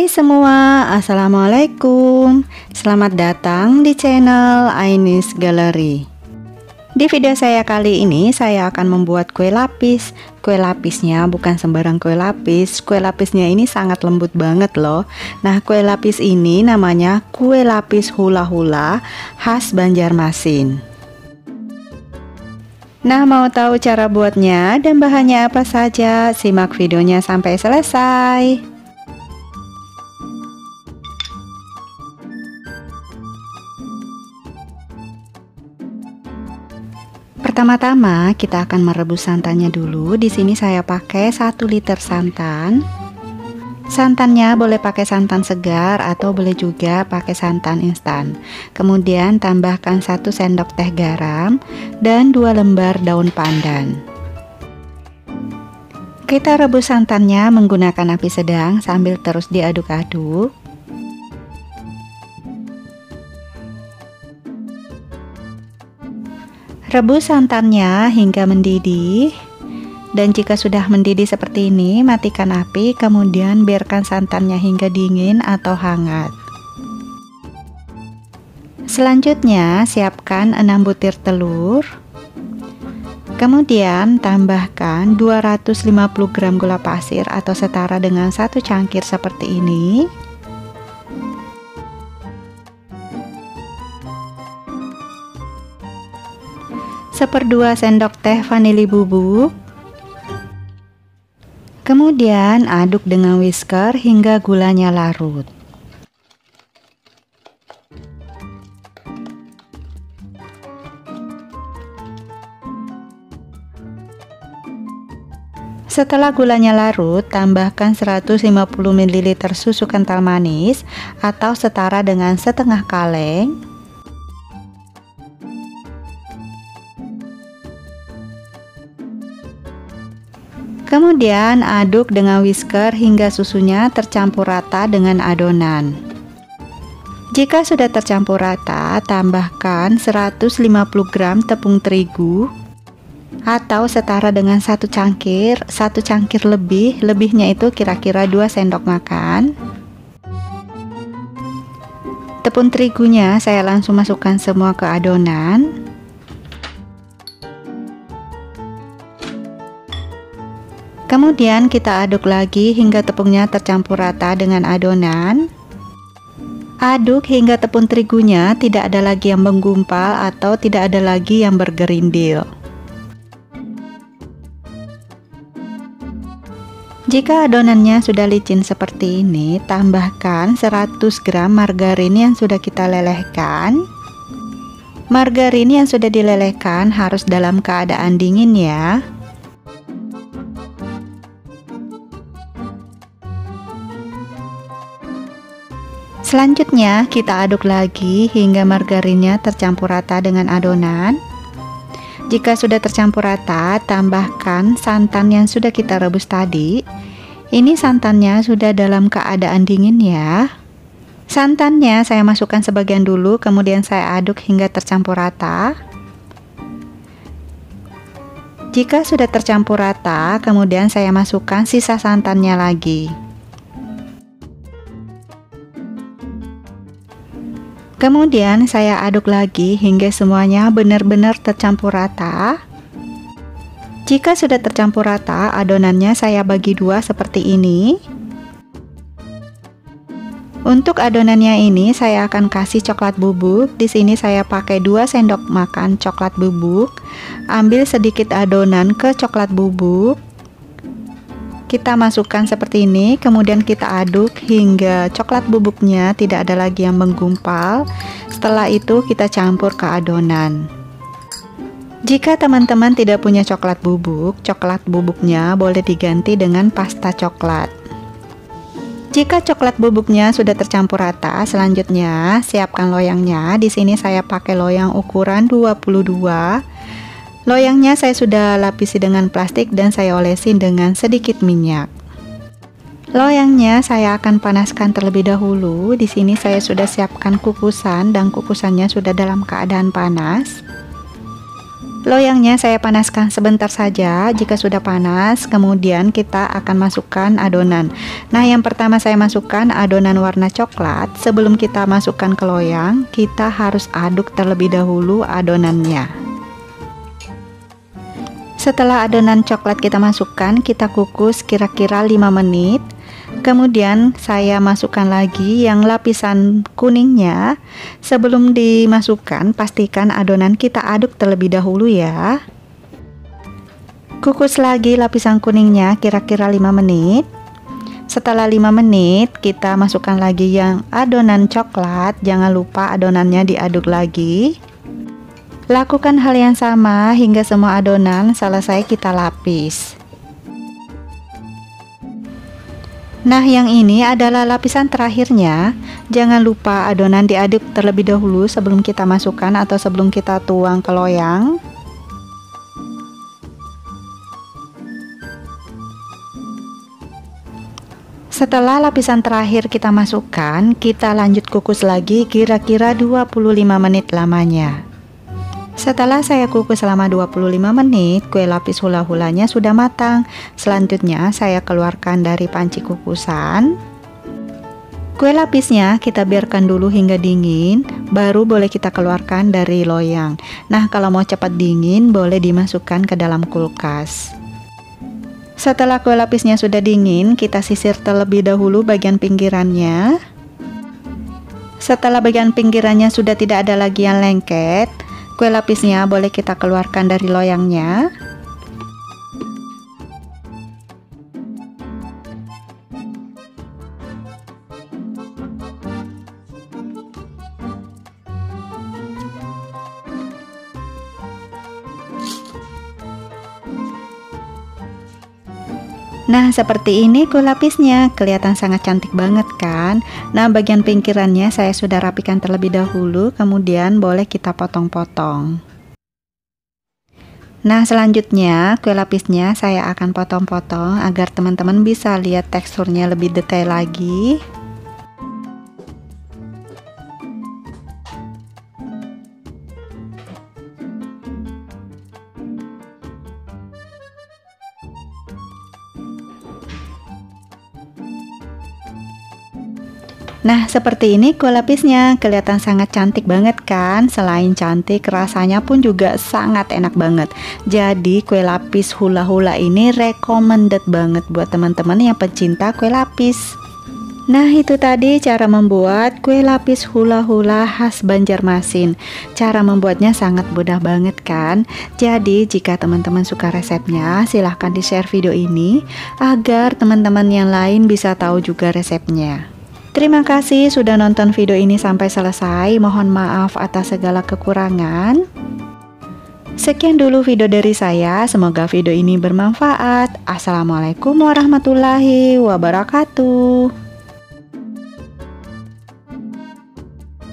Hai semua, Assalamualaikum. Selamat datang di channel Ainis Gallery. Di video saya kali ini saya akan membuat kue lapis. Kue lapisnya bukan sembarang kue lapis. Kue lapisnya ini sangat lembut banget loh. Nah, kue lapis ini namanya kue lapis hula-hula khas Banjarmasin. Nah, mau tahu cara buatnya dan bahannya apa saja? Simak videonya sampai selesai. Pertama-tama kita akan merebus santannya dulu. Di sini saya pakai 1 liter santan. Santannya boleh pakai santan segar atau boleh juga pakai santan instan. Kemudian tambahkan 1 sendok teh garam dan 2 lembar daun pandan. Kita rebus santannya menggunakan api sedang sambil terus diaduk-aduk. Rebus santannya hingga mendidih. Dan jika sudah mendidih seperti ini, matikan api, kemudian biarkan santannya hingga dingin atau hangat. Selanjutnya, siapkan 6 butir telur. Kemudian, tambahkan 250 gram gula pasir atau setara dengan 1 cangkir seperti ini. Seperdua sendok teh vanili bubuk. Kemudian aduk dengan whisker hingga gulanya larut. Setelah gulanya larut, tambahkan 150 ml susu kental manis atau setara dengan setengah kaleng. Kemudian aduk dengan whisker hingga susunya tercampur rata dengan adonan. Jika sudah tercampur rata, tambahkan 150 gram tepung terigu atau setara dengan 1 cangkir lebihnya itu kira-kira 2 sendok makan. Tepung terigunya saya langsung masukkan semua ke adonan. Kemudian kita aduk lagi hingga tepungnya tercampur rata dengan adonan. Aduk hingga tepung terigunya tidak ada lagi yang menggumpal atau tidak ada lagi yang bergerindil. Jika adonannya sudah licin seperti ini, tambahkan 100 gram margarin yang sudah kita lelehkan. Margarin yang sudah dilelehkan harus dalam keadaan dingin ya. Selanjutnya kita aduk lagi hingga margarinnya tercampur rata dengan adonan. Jika sudah tercampur rata, tambahkan santan yang sudah kita rebus tadi. Ini santannya sudah dalam keadaan dingin ya. Santannya saya masukkan sebagian dulu, kemudian saya aduk hingga tercampur rata. Jika sudah tercampur rata, kemudian saya masukkan sisa santannya lagi. Kemudian saya aduk lagi hingga semuanya benar-benar tercampur rata. Jika sudah tercampur rata, adonannya saya bagi 2 seperti ini. Untuk adonannya ini saya akan kasih coklat bubuk. Di sini saya pakai 2 sendok makan coklat bubuk. Ambil sedikit adonan ke coklat bubuk. Kita masukkan seperti ini, kemudian kita aduk hingga coklat bubuknya tidak ada lagi yang menggumpal. Setelah itu kita campur ke adonan. Jika teman-teman tidak punya coklat bubuknya boleh diganti dengan pasta coklat. Jika coklat bubuknya sudah tercampur rata, selanjutnya siapkan loyangnya. Di sini saya pakai loyang ukuran 22. Loyangnya saya sudah lapisi dengan plastik dan saya olesin dengan sedikit minyak. Loyangnya saya akan panaskan terlebih dahulu. Di sini saya sudah siapkan kukusan dan kukusannya sudah dalam keadaan panas. Loyangnya saya panaskan sebentar saja. Jika sudah panas, kemudian kita akan masukkan adonan. Nah, yang pertama saya masukkan adonan warna coklat. Sebelum kita masukkan ke loyang, kita harus aduk terlebih dahulu adonannya. Setelah adonan coklat kita masukkan, kita kukus kira-kira 5 menit. Kemudian saya masukkan lagi yang lapisan kuningnya. Sebelum dimasukkan, pastikan adonan kita aduk terlebih dahulu ya. Kukus lagi lapisan kuningnya kira-kira 5 menit. Setelah 5 menit, kita masukkan lagi yang adonan coklat. Jangan lupa adonannya diaduk lagi. Lakukan hal yang sama hingga semua adonan selesai kita lapis. Nah, yang ini adalah lapisan terakhirnya. Jangan lupa adonan diaduk terlebih dahulu sebelum kita masukkan atau sebelum kita tuang ke loyang. Setelah lapisan terakhir kita masukkan, kita lanjut kukus lagi kira-kira 25 menit lamanya. Setelah saya kukus selama 25 menit, kue lapis hula-hulanya sudah matang. Selanjutnya saya keluarkan dari panci kukusan. Kue lapisnya kita biarkan dulu hingga dingin, baru boleh kita keluarkan dari loyang. Nah, kalau mau cepat dingin, boleh dimasukkan ke dalam kulkas. Setelah kue lapisnya sudah dingin, kita sisir terlebih dahulu bagian pinggirannya. Setelah bagian pinggirannya sudah tidak ada lagi yang lengket, kue lapisnya boleh kita keluarkan dari loyangnya. Nah, seperti ini kue lapisnya, kelihatan sangat cantik banget kan? Nah, bagian pinggirannya saya sudah rapikan terlebih dahulu, kemudian boleh kita potong-potong. Nah, selanjutnya kue lapisnya saya akan potong-potong agar teman-teman bisa lihat teksturnya lebih detail lagi. Nah, seperti ini kue lapisnya, kelihatan sangat cantik banget kan? Selain cantik, rasanya pun juga sangat enak banget. Jadi, kue lapis hula-hula ini recommended banget buat teman-teman yang pecinta kue lapis. Nah, itu tadi cara membuat kue lapis hula-hula khas Banjarmasin. Cara membuatnya sangat mudah banget kan? Jadi, jika teman-teman suka resepnya, silahkan di-share video ini agar teman-teman yang lain bisa tahu juga resepnya. Terima kasih sudah nonton video ini sampai selesai. Mohon maaf atas segala kekurangan. Sekian dulu video dari saya. Semoga video ini bermanfaat. Assalamualaikum warahmatullahi wabarakatuh.